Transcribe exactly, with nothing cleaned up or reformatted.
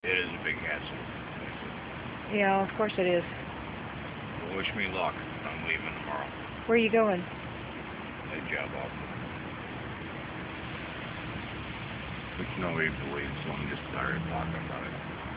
It is a big hassle. Yeah, of course it is. Well, wish me luck. I'm leaving tomorrow. Where are you going? A job offer. Which nobody believes, so I'm just tired of talking about it.